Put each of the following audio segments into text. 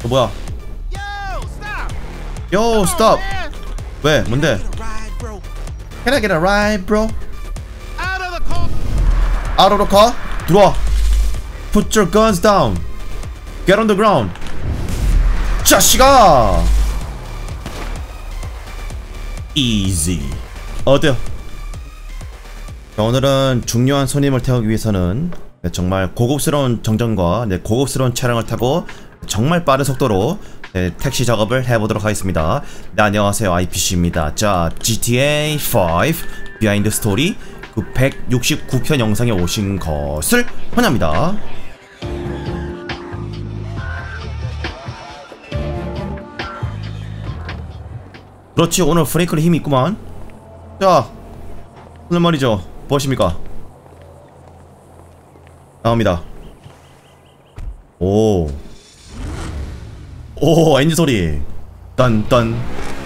뭐야? Yo, stop. 왜? 뭔데? Can I get a ride, bro? Out of the car? 들어와. Put your guns down. Get on the ground. 자식아. Easy. 어때요? 자, 오늘은 중요한 손님을 태우기 위해서는 정말 고급스러운 정전과 고급스러운 차량을 타고 정말 빠른 속도로 택시 작업을 해보도록 하겠습니다. 네, 안녕하세요, IPC입니다. 자, GTA 5 비하인드 스토리 그 169편 영상에 오신 것을 환영합니다. 그렇지, 오늘 프레이크는 힘이 있구만. 자, 오늘 말이죠, 무엇입니까? 나옵니다. 오, 엔진 소리. 딴딴.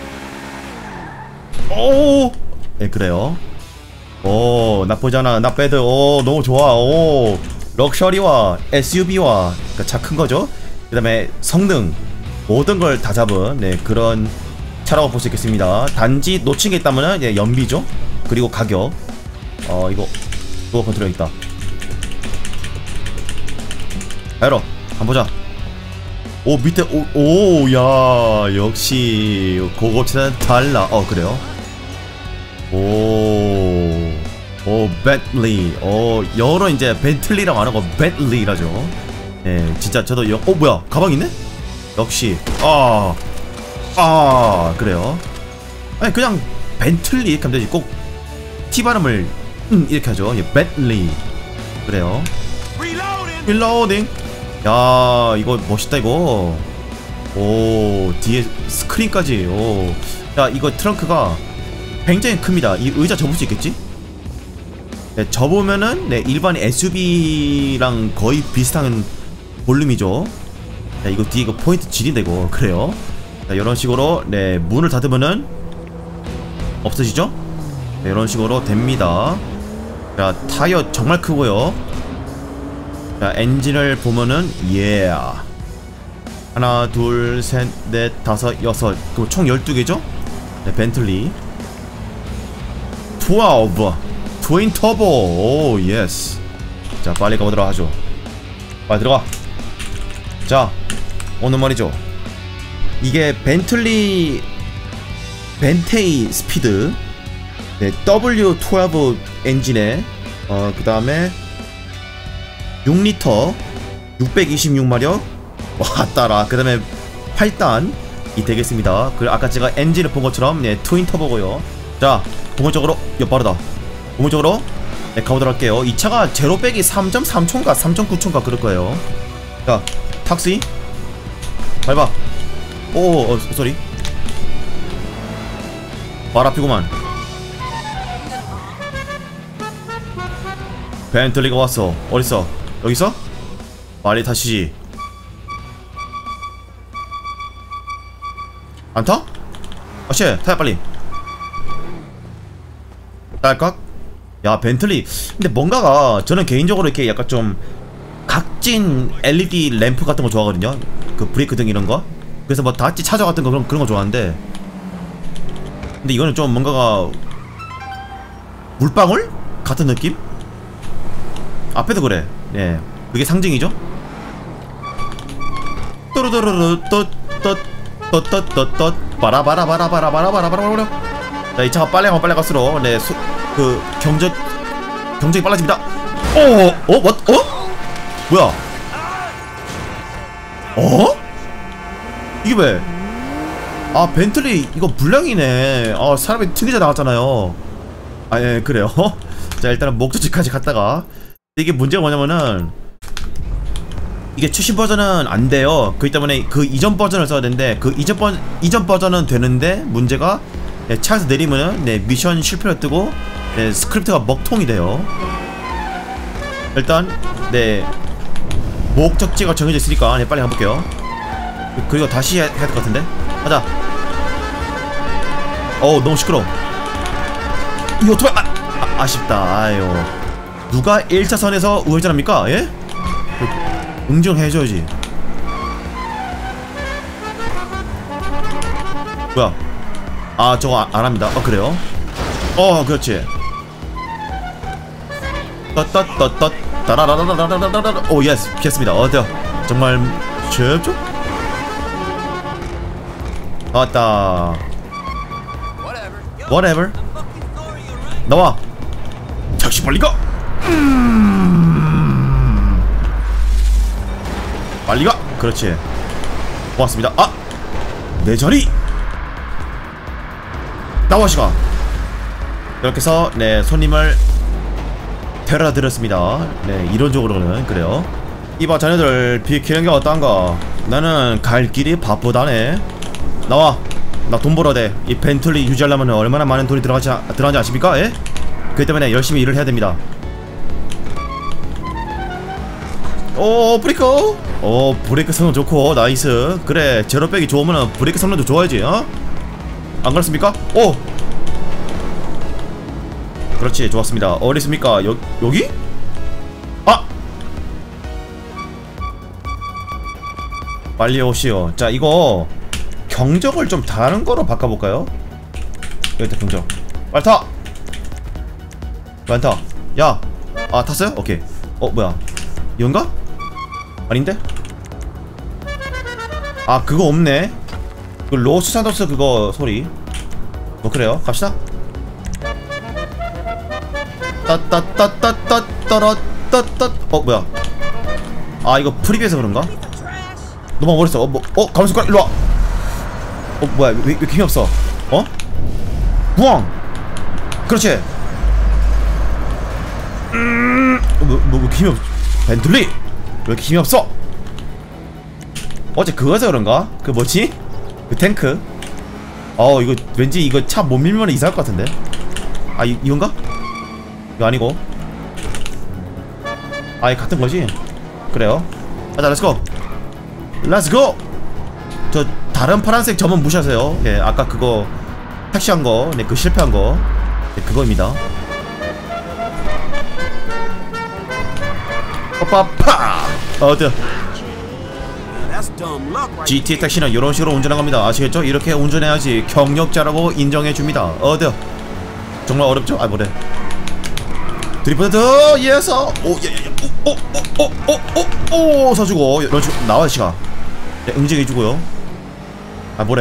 오, 예, 그래요. 오, 나쁘잖아, not bad. 오, 너무 좋아. 오, 럭셔리와 SUV와 그러니까 차 큰 거죠. 그 다음에 성능 모든 걸 다 잡은 그런 차라고 볼 수 있겠습니다. 단지 놓친 게 있다면은 연비죠. 그리고 가격. 이거 도어 컨트롤 있다. 열어, 한번 보자. 오, 밑에 오, 야, 역시 고급차는 달라. 그래요? 오, 벤틀리. 영어로 이제 벤틀리라고 안 하고 벤틀리라죠. 예, 진짜 저도 뭐야, 가방 있네? 역시. 그래요. 아니, 그냥 벤틀리 이렇게 하면 되지. 꼭 T 발음을 이렇게 하죠. 예, 벤틀리. 그래요. 릴로딩. 야, 이거 멋있다, 이거. 오, 뒤에 스크린까지. 오. 야, 이거 트렁크가 굉장히 큽니다. 이 의자 접을 수 있겠지? 네, 접으면은 일반 SUV랑 거의 비슷한 볼륨이죠. 자, 이거 뒤에 이거 포인트 지린다, 이거. 그래요. 자, 이런 식으로 문을 닫으면은 없어지죠? 네, 이런 식으로 됩니다. 자, 타이어 정말 크고요. 자, 엔진을 보면은 하나, 둘, 셋, 넷, 다섯, 여섯. 그럼 총 12개죠? 네, 벤틀리 12 트윈 터보. 오, 예스. 자, 빨리 가보도록 하죠. 빨리 들어가. 자, 오늘 말이죠, 이게 벤틀리 벤테이 스피드 W12 엔진에 그 다음에 6리터 626마력 왔다라. 그 다음에 8단이 되겠습니다. 그리고 아까 제가 엔진을 본 것처럼 트윈 터보고요. 자, 본격적으로 빠르다. 본격적으로 가보도록 할게요. 이 차가 제로 빼기 3.3초인가 3.9초인가 그럴 거예요. 자, 탁시 밟아. 오, 쏘리. 발 앞이구만. 벤틀리가 왔어. 어딨어? 여기서? 빨리 타시지. 안 타? 아씨, 타야 빨리. 딸깍? 야, 벤틀리. 근데 뭔가가 저는 개인적으로 이렇게 약간 좀 각진 LED 램프 같은 거 좋아하거든요. 그 브레이크 등 이런 거. 그래서 뭐 다치 차저 같은 거 그런 거 좋아하는데, 근데 이거는 좀 뭔가가 물방울 같은 느낌? 앞에도 그래. 예, 그게 상징이죠. 또르르르 또또또또또또 바라바라바라바라바라바라바라. 자, 이 차가 빨리 갈수록 그 경적이 빨라집니다. 뭐야? 이게 왜? 아, 벤틀리 이거 불량이네. 사람이 튕겨져 나갔잖아요. 예, 그래요. 자, 일단은 목적지까지 갔다가, 이게 문제가 뭐냐면은 이게 최신 버전은 안 돼요. 그렇기 때문에 그 이전 버전을 써야 되는데, 그 이전 버전은 되는데 문제가 차에서 내리면은 미션 실패로 뜨고 스크립트가 먹통이 돼요. 일단 목적지가 정해져 있으니까 빨리 가볼게요. 그리고 다시 해야 될 것 같은데. 가자. 너무 시끄러워. 이 오토바이. 아쉽다. 아유, 누가 1차선에서 우회전합니까? 예? 응정해줘야지. 뭐야? 아 저거 안 합니다. 그래요? 그렇지. 떳떳떳떳 따라라라라라라라. 오 예스 피했습니다. 어때요? 정말 쉽죠? 왔다. Whatever. 나와. 택시 빨리 가. 빨리 가. 그렇지. 고맙습니다. 아, 내 자리. 나와 시가. 이렇게 해서 네 손님을 데려다 드렸습니다. 네 이론적으로는 그래요. 이봐 자네들 비키는 게 어떤가? 나는 갈 길이 바쁘다네. 나와. 나 돈 벌어야 돼. 이 벤틀리 유지하려면 얼마나 많은 돈이 들어가지 아십니까? 예? 그렇기 때문에 열심히 일을 해야 됩니다. 오 브레이크. 브레이크 성능 좋고 나이스. 그래 제로백이 좋으면 브레이크 성능도 좋아야지. 안 그렇습니까? 오 그렇지 좋았습니다. 어디 있습니까? 여기? 아! 빨리 오시오. 자 이거 경적을 좀 다른 거로 바꿔볼까요? 여기다 경적 빨리 타! 빨리 타. 야! 아 탔어요? 오케이. 뭐야 이건가? 아닌데? 아 그거 없네. 그 로스 산토스 그거 소리. 뭐 그래요? 갑시다. 따따따따따따따따. 뭐야? 아 이거 프리뷰에서 그런가? 너무 멀었어. 가만있어. 일로와. 뭐야 왜 이렇게 힘이 없어? 부엉. 그렇지. 뭐 힘이 없. 벤틀리 왜 이렇게 힘이 없어? 어제 그거서 그런가? 그 뭐지? 그 탱크. 이거 왠지 이거 차 못 밀면 이상할 것 같은데. 아 이건가? 이거 아니고. 이 같은 거지? 그래요. 가자 렛츠고. 렛츠고. 저 다른 파란색 점은 무시하세요. 예, 아까 그거 택시한 거, 네, 그 실패한 거, 네, 그거입니다. 빠빠. 어때요? GTA 택시는 이런 식으로 운전한 겁니다. 아시겠죠? 이렇게 운전해야지 경력자라고 인정해줍니다. 어때요? 정말 어렵죠? 뭐래? 드리프트 예서. 오 서주고 이런 식으로 나와 시가. 네, 응징해주고요. 뭐래?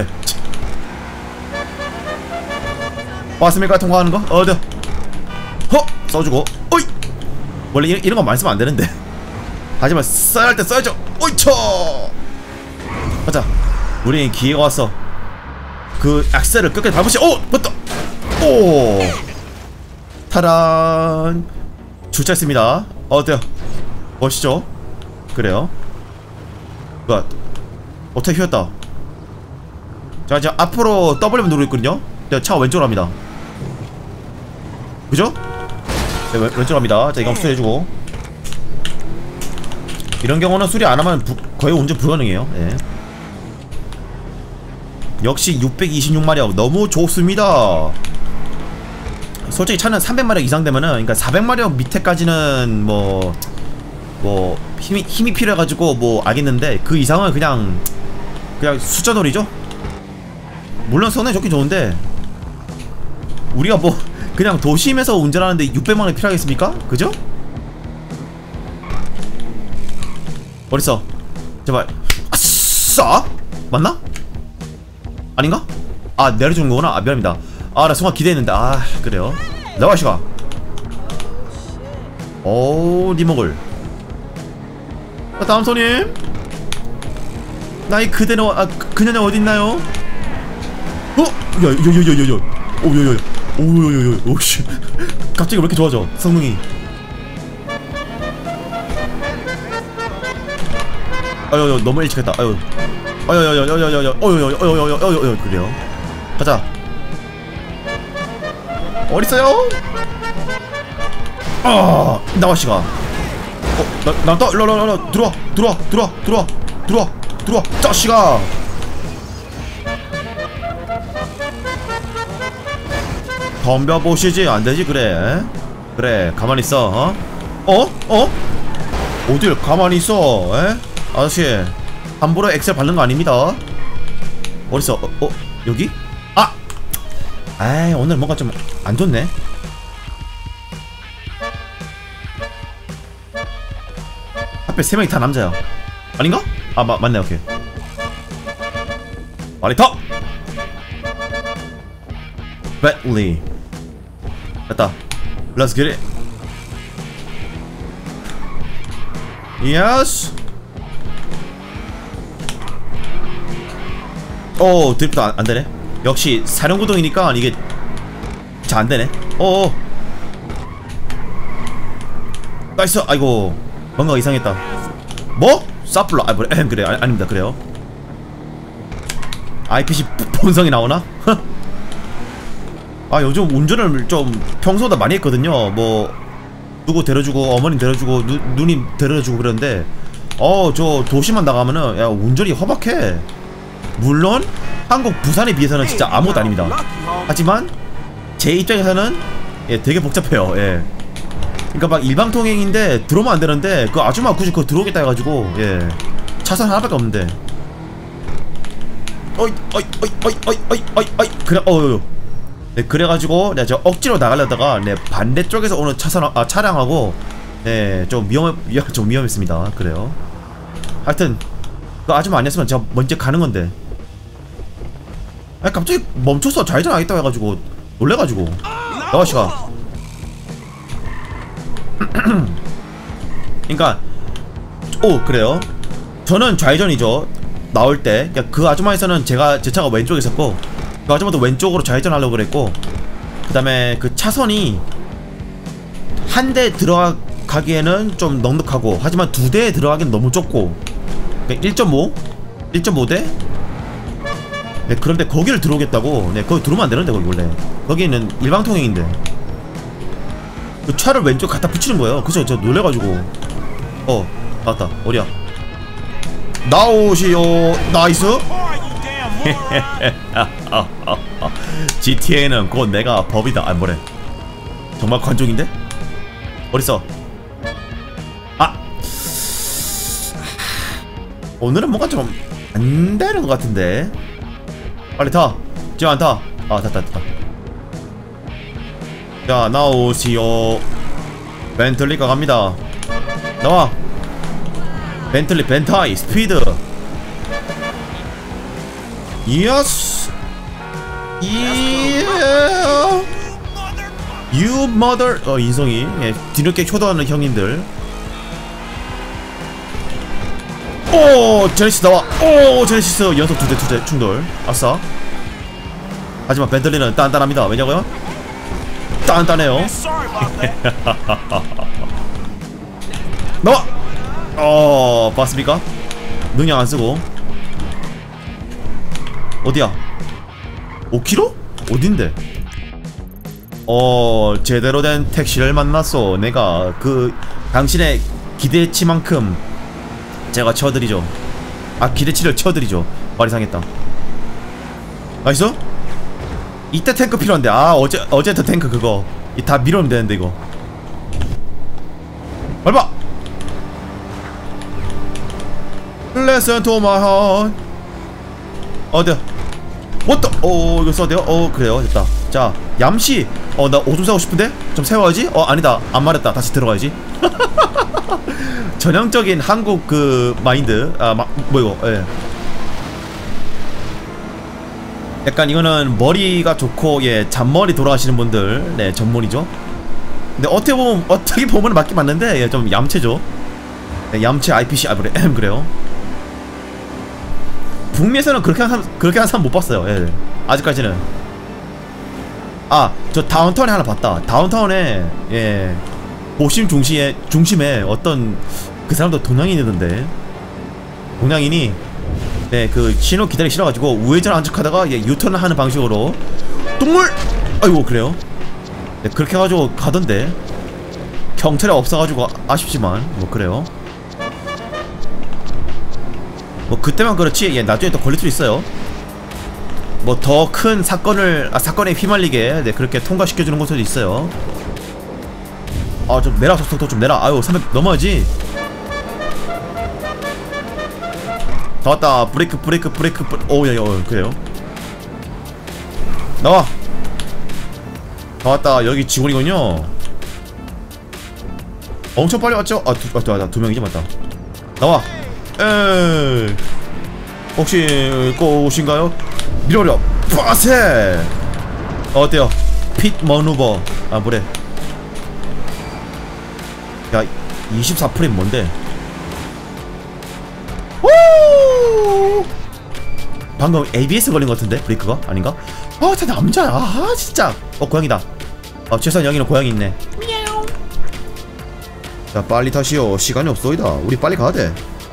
왔습니까? 통과하는 거? 어디요? 써주고. 어이! 원래 이런 거 많이 쓰면 안 되는데. 하지만 써야 할 때 써야죠. 오이쳐! 가자. 우린 기회가 왔어. 그 악셀을 끝까지 밟으시. 맞다. 타란. 주차했습니다. 어때요? 멋있죠? 그래요. 뭐야? 어떻게 휘었다. 자 이제 앞으로 W 누르고 있거든요. 차가 왼쪽으로 합니다. 그죠? 네, 왼쪽으로 합니다. 자 이거 수리해주고. 이런 경우는 수리 안하면 거의 운전 불가능해요. 예. 역시 626마력 너무 좋습니다. 솔직히 차는 300마력 이상 되면은, 그러니까 400마력 밑에까지는 뭐 힘이 필요해가지고 뭐 알겠는데, 그 이상은 그냥 숫자놀이죠. 물론 성능이 좋긴 좋은데 우리가 뭐 그냥 도심에서 운전하는데 600만원 필요하겠습니까? 그죠? 어딨어? 제발. 아싸! 맞나? 아닌가? 내려주는 거구나. 미안합니다. 나 순간 기대했는데. 그래요. 나와 시가. 니 먹을. 다음 손님. 나이 그대는 그녀는 어딨나요? 야야야야야야. 오야야야. 오야야야. 오씨. 갑자기 왜 이렇게 좋아져? 성능이. 아유 너무 일찍 했다. 아유. 아야야야야야야. 어여여여여여여여. 그래요. 가자. 어딨어요? 나와 씨가. 나왔다. 일로와. 들어와. 자식아. 덤벼보시지. 안되지. 그래 가만히 있어. 어딜 가만히 있어. 아저씨 함부로 엑셀 밟는 거 아닙니다. 어딨어? 여기? 아이 오늘 뭔가 좀 안 좋네. 앞에 3명이 다 남자야. 아닌가? 아 맞네. 오케이. 빨리 타! Bentley. 됐다. Let's get it. Yes. 오 드리프트 안되네. 역시 사령구동이니까 이게 잘 안되네. 오오 나이스. 아이고 뭔가 이상했다. 뭐? 사플러 아 뭐래. 그래 아닙니다. 그래요. IPC 본성이 나오나? 아 요즘 운전을 좀 평소보다 많이 했거든요. 뭐 누구 데려주고 어머님 데려주고 누님 데려주고 그러는데 저 도시만 나가면은 야 운전이 허박해. 물론 한국 부산에 비해서는 진짜 아무것도 아닙니다. 하지만 제 입장에서는 예 되게 복잡해요. 예. 그러니까 막 일방통행인데 들어오면 안 되는데 그 아줌마 굳이 그거 들어오겠다 해가지고 예 차선 하나밖에 없는데 어이 그래 네 그래가지고 내가 저 억지로 나가려다가 네 반대쪽에서 오는 차선 차량하고 네 좀 위험했습니다. 그래요. 하여튼 그 아줌마 아니었으면 제가 먼저 가는 건데. 아니 갑자기 멈춰서 좌회전 하겠다고 해가지고 놀래가지고 아가씨가 그니까 그래요. 저는 좌회전이죠. 나올 때 그 아줌마에서는 제 차가 왼쪽에 있었고 그 아줌마도 왼쪽으로 좌회전 하려고 그랬고 그 다음에 그 차선이 한 대 들어가기에는 좀 넉넉하고 하지만 두 대에 들어가기엔 너무 좁고 1.5대? 네 그런데 거기를 들어오겠다고. 네 거기 들어오면 안되는데 거기 원래 거기는 일방통행인데 그 차를 왼쪽 갖다 붙이는 거예요. 그래서 저 놀래가지고 나왔다. 어디야? 나오시오. 나이스. GTA는 곧 내가 법이다. 아 뭐래 정말 관종인데? 어딨어? 오늘은 뭔가 좀 안되는 것 같은데. 빨리 타. 지금 안 타. 됐다. 자 나오시오. 벤틀리가 갑니다. 나와. 벤틀리 벤타이 스피드. 예스. You mother. 인성이 예, 뒤늦게 효도하는 형님들. 오 제네시스 나와. 오 제네시스 연속 2대 충돌. 아싸. 하지만 벤틀리는 단단합니다. 왜냐고요? 단단해요. 나와. 봤습니까? 능력 안쓰고. 어디야? 5km? 어딘데? 제대로 된 택시를 만났어. 내가 그 당신의 기대치만큼 제가 쳐드리죠. 기대치를 쳐드리죠. 말이 상했다. 나이스? 이때 탱크 필요한데. 어제부터 탱크 그거 다 밀어오면 되는데 이거. 밟아! Listen to my heart. 어디야? what the? 이거 써도 돼요? 그래요. 됐다. 자 얌씨 나 오줌 싸고 싶은데? 좀 세워야지? 아니다 안 말했다. 다시 들어가야지. 전형적인 한국 그 마인드. 뭐 이거 예. 약간 이거는 머리가 좋고 예 잔머리 돌아가시는 분들 네 전문이죠. 근데 어떻게 보면 맞긴 맞는데 예, 좀 얌체죠. 네, 얌체 IPC 그래. 그래요. 북미에서는 그렇게 한 사람 못 봤어요. 예. 아직까지는. 저 다운타운에 하나 봤다. 다운타운에 예 도심 중심에 어떤 그 사람도 동양인이던데. 동양인이 네 그 신호 기다리기 싫어가지고 우회전 안착하다가 예 유턴을 하는 방식으로 동물! 아이고 그래요. 네 그렇게 해가지고 가던데. 경찰이 없어가지고 아쉽지만 뭐 그래요. 뭐 그때만 그렇지 예 나중에 또 걸릴 수 있어요. 뭐 더 큰 사건에 휘말리게 네 그렇게 통과시켜주는 곳도 있어요. 좀 내라. 속도 좀 내라. 300 넘어야지. 다 왔다. 브레이크. 그래요. 나와. 왔다. 여기 직원이군요. 엄청 빨리 왔죠? 아, 두 명이지 맞다. 나와. 에이. 혹시 꽃인가요? 밀어버려. 빠세. 어때요? 핏 머누버. 아 뭐래? 야 24프레임 뭔데? 오! 방금 ABS 걸린 것 같은데 브레이크가 아닌가? 아, 다 남자야. 아 진짜. 고양이다. 아 최소한 여기는 고양이 있네. 자 빨리 타시오. 시간이 없소이다. 우리 빨리 가야 돼.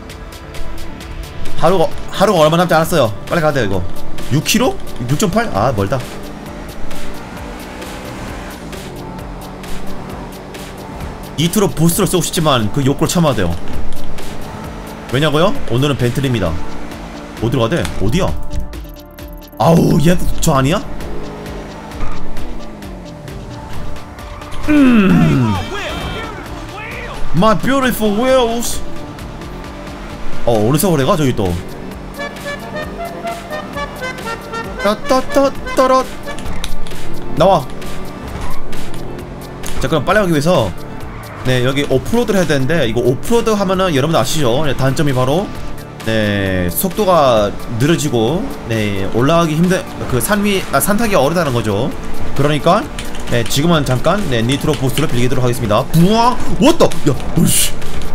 하루가 얼마 남지 않았어요. 빨리 가야 돼 이거. 6km? 6.8? 아 멀다. 니트로 부스트를 쓰고 싶지만 그 욕구를 참아야 돼요. 왜냐고요? 오늘은 벤틀리입니다. 어디로 가야 돼? 어디야? 아우 얘 저 아니야? My beautiful wheels. 어느 세월에 저기 또 따따따따라 나와. 자 그럼 빨리 가기 위해서 네 여기 오프로드를 해야 되는데 이거 오프로드 하면은 여러분 아시죠? 네, 단점이 바로 네 속도가 느려지고 네 올라가기 힘든 그 산 타기가 어렵다는 거죠. 그러니까 네 지금은 잠깐 네 니트로 부스트를 빌리도록 하겠습니다. 부엉 왔다. 야 오씨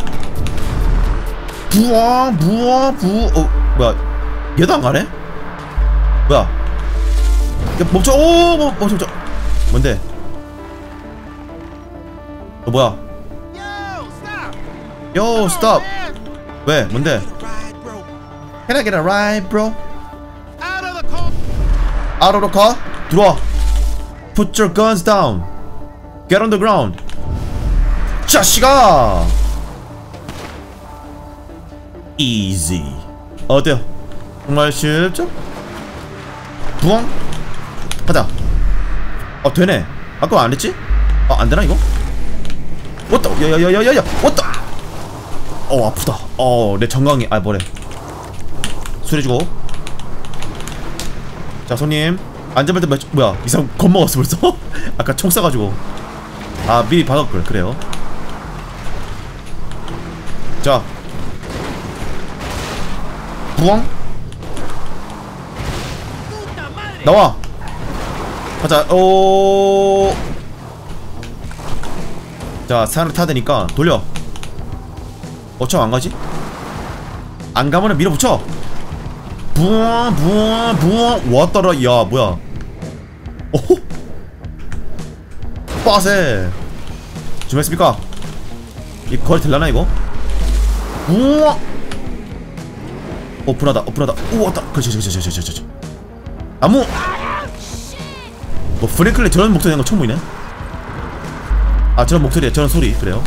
부엉 뭐야 얘도 안 가네? 뭐야 야 멈춰. 오 멈춰 뭔데? 뭐야? Yo stop. 왜 뭔데? Can I get a ride bro? Out of the car? 들어와. Put your guns down. Get on the ground. 자식아. Easy. 어때요? 정말 쉽죠? 부엉? 가자. 되네. 아까 안 했지? 안되나 이거? 왔다. 야야야야야야 왔다. 아프다. 내 정강이 뭐래. 수리해주고. 자 손님 안전벨트 뭐야 이 사람 겁먹었어 벌써? 아까 총 쏴가지고 미리 박았걸. 그래요. 자 부엉 나와. 가자. 자 산을 타야 되니까 돌려. 어쩜 안 가지? 안 가면은 밀어붙여. 부엉 왔더라. 야 뭐야? 오호 빠세. 준비했습니까? 이 거리 될라나 이거? 부엉 오픈하다. 오 왔다. 그렇지. 아무 뭐 프랭클리 저런 목소리 내는 거 처음 보이네. 저런 목소리야. 저런 소리. 그래요.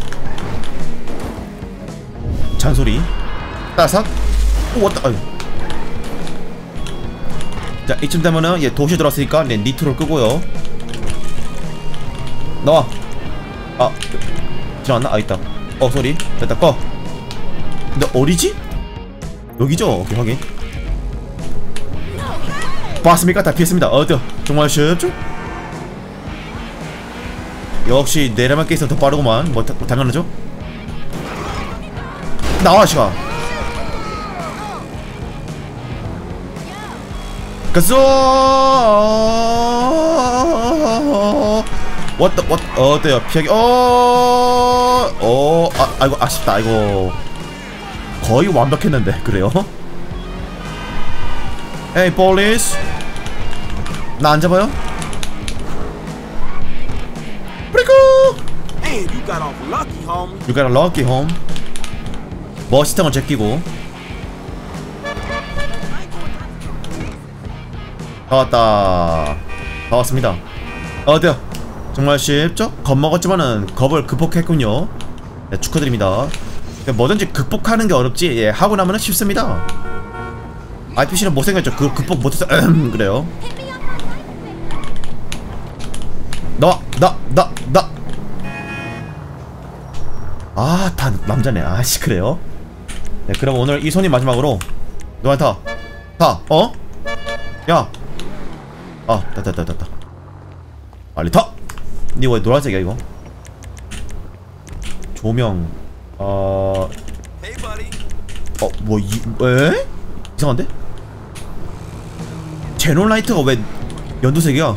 잔소리. 따삭. 오 왔다. 아유. 자 이쯤 되면은 얘 도시에 들어왔으니까 네 니트로를 끄고요. 나와. 지나갔나? 있다. 소리. 됐다. 꺼. 근데 어디지? 여기죠? 오케이 확인. 봤습니까? 다 피했습니다. 어때요? 정말 쉽죠? 역시 내려만 있어 더 빠르구만. 뭐 당연하죠? 나와 시가. 가서 왔다. 어때요? 피하기. 아이고 아쉽다. 아이고 거의 완벽했는데. 그래요? 에이 police 나 안 잡아요? 브레이크. You got a lucky home. 머시탕을 제끼고 다 왔습니다. 어때요? 정말 쉽죠? 겁먹었지만은 겁을 극복했군요. 네, 축하드립니다. 뭐든지 극복하는 게 어렵지 하고 나면은 쉽습니다. IPC는 못생겼죠? 그걸 극복 못해서 그래요. 나 다 남자네. 그래요? 네 그럼 오늘 이 손이 마지막으로 너한테 야 됐다. 빨리 타! 근데 왜 노란색이야 이거? 조명 뭐 에? 이상한데? 제논 라이트가 왜 연두색이야?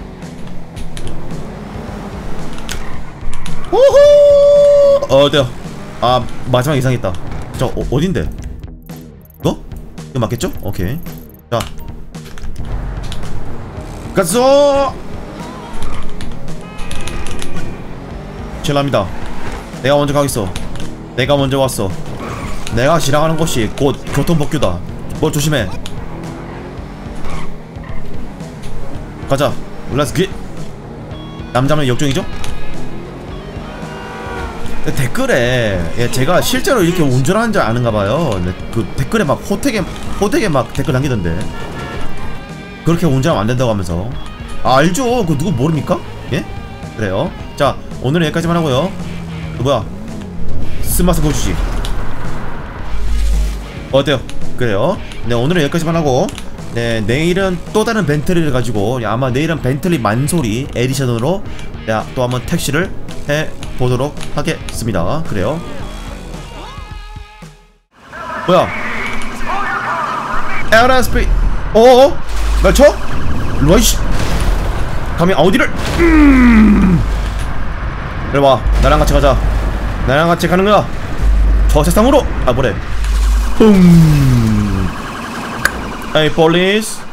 오호! 어때요? 아 마지막 이상했다. 저 어딘데? 이거? 이거 맞겠죠? 오케이. 자 가쏘! 실례합니다. 내가 먼저 가겠어. 내가 먼저 왔어. 내가 지나가는 곳이 곧 교통법규다. 뭘 조심해. 가자. 렛츠 기. 남자면 역종이죠? 댓글에 제가 실제로 이렇게 운전하는 줄 아는가봐요. 그 댓글에 막 호되게 막 댓글 남기던데 그렇게 운전하면 안된다고 하면서. 아, 알죠. 그거 누구 모릅니까? 예? 그래요. 자, 오늘은 여기까지만 하고요. 뭐야, 스마트 보여주지. 어때요? 그래요. 네, 오늘은 여기까지만 하고, 네, 내일은 또 다른 벤틀리를 가지고, 아마 내일은 벤틀리 만소리 에디션으로 또 한번 택시를 해보도록 하겠습니다. 그래요. 뭐야, LSP 어어? 날 쳐? 일로와 이씨. 감히 아우디를. 이리와, 나랑 같이 가자. 나랑 같이 가는 거야. 저 세상으로. 아, 뭐래. Hey police.